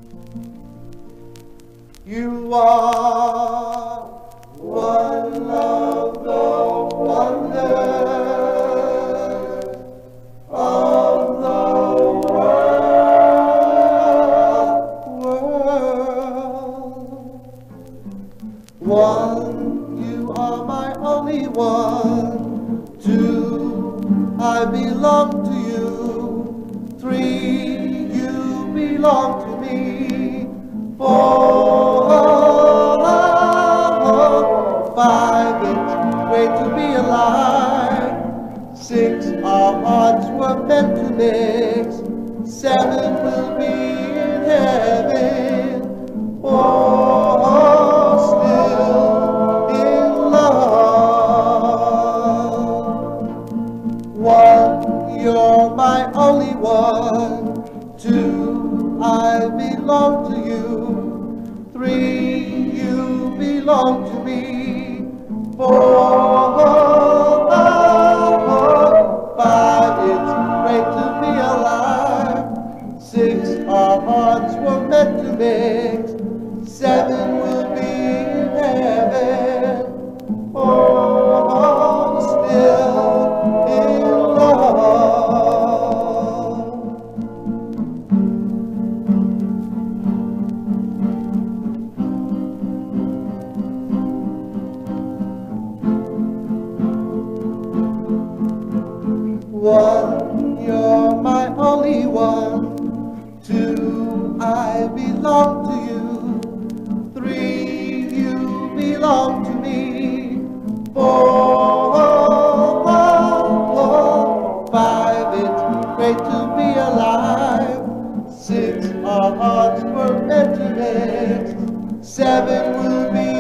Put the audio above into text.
You are one of the wonders of the world. One, you are my only one. Two, I belong to you. Three, you belong to me. Four, five, it's great to be alive. Six, our hearts were meant to mix. Seven, will be in heaven. Oh, still in love. One, you're my only one. Two, I belong to you. Three, you belong to me. Four, five, it's great to be alive. Six, our hearts were meant to mix. Seven, will be in heaven. Oh, still in love. One, you're my only one. Two, I belong to you. Three, you belong to me. Four, five, it's great to be alive. Six, our hearts were meant to mix. Seven, will be